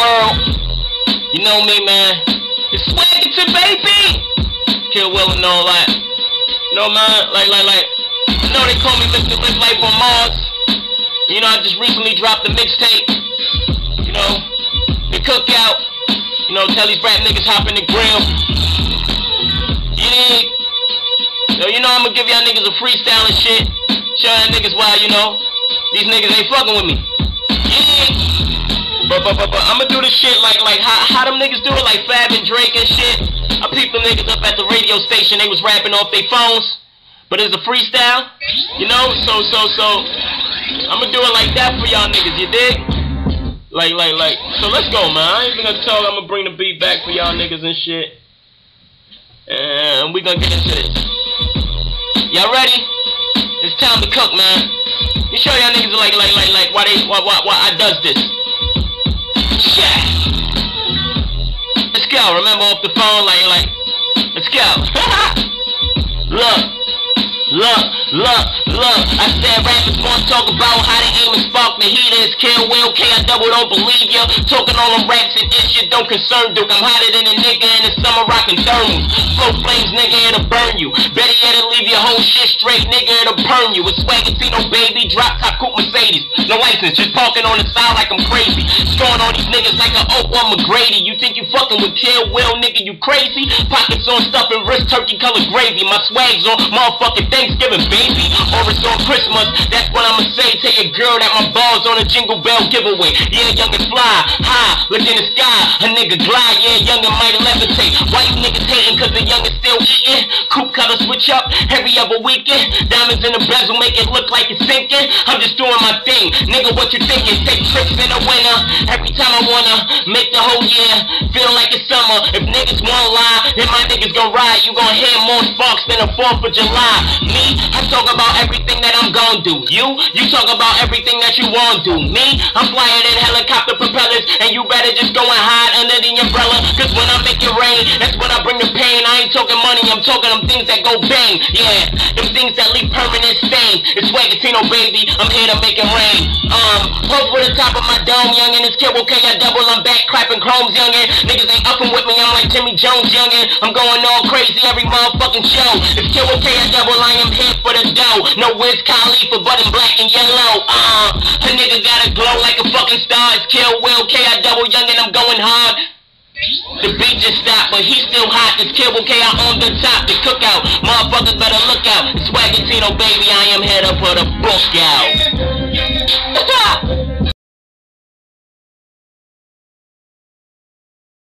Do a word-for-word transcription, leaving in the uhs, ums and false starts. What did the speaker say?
world. You know me, man. It's Swaggerton, baby. Kill Will and all that. You know, man, like, like, like, you know they call me Mister Live Life on Mars. You know, I just recently dropped a mixtape. You know, the cookout. You know, tell these rap niggas hop in the grill. Yeah. So, you know, I'm gonna give y'all niggas a freestyle and shit. Show y'all niggas why, you know, these niggas ain't fucking with me. Yeah. But, but, but, but, I'm gonna do this shit like, like, how, how them niggas do it, like Fab and Drake and shit. I peeped them niggas up at the radio station, they was rapping off their phones. But it's a freestyle, you know, so, so, so, I'm gonna do it like that for y'all niggas, you dig? Like, like, like, so let's go, man. I ain't even gonna talk, I'm gonna bring the beat back for y'all niggas and shit. And we gonna get into this. Y'all ready? It's time to cook, man. You show y'all niggas like, like, like, like, why they, why, why, why I does this. Shit. Let's go. Remember off the phone, like, like, let's go. Look, look, look, look. I said rappers wanna talk about how they aim and spark the heaters. Kill Will, K I double don't believe ya. Talking all them raps and this shit don't concern Duke. I'm hotter than a nigga in the summer rocking thermals. Flow flames, nigga, it'll burn you. Better yet, it'll leave your whole shit straight, nigga, it'll burn you. It's Swaggerton, baby, drop top coupe Mercedes. No license, just parking on the side like I'm crazy. Scoring on these niggas like an Oak or McGrady. You think you fucking with Kill Will, nigga, you crazy? Pockets on stuff and wrist turkey colored gravy. My swag's on motherfucking Thanksgiving, baby. Or it's on Christmas, that's what I'ma say. Tell your girl that my ball's on a Jingle Bell giveaway. Yeah, young and fly, high, look in the sky. A nigga glide, yeah, young and might levitate. Why you niggas hating cause the young is still eating? Coupe color switch up every other weekend. Diamonds in the bezel make it look like it's sinking. I'm just doing my thing, nigga, what you thinking? Take trips in the winter, every time I wanna make the whole year feel like it's summer. If niggas won't lie, then my niggas gon' ride. You gon' hear more sparks than the fourth of July. Me, I talk about everything that I'm gon' do. You, you talk about everything that you won't do. Me, I'm flying in helicopter propellers, and you better just go and hide under the umbrella. Cause when I make it rain, that's when I bring the pain. I ain't talking money, I'm talking them things that go bang. Yeah, them things that leave permanent stains. It's Swaggerton, baby, I'm here to make it rain. Um, hope for the top of my dome, youngin'. It's Kill Will, K I double, I'm back clapping chromes, youngin'. Niggas ain't uppin' with me, I'm like Jimmy Jones, youngin'. I'm going all crazy every motherfucking show. It's Kill Will, K I double, I am here for the dough. No Wiz Khalifa, but in black and yellow. Uh, a nigga gotta glow like a fucking star. It's Kill Will, K I double, youngin', I'm going hard. The beat just stopped, but he's still hot. It's Kill Will, K I on the top. The cookout, motherfuckers better look out. It's Swaggerton, baby, I am here to put a book out.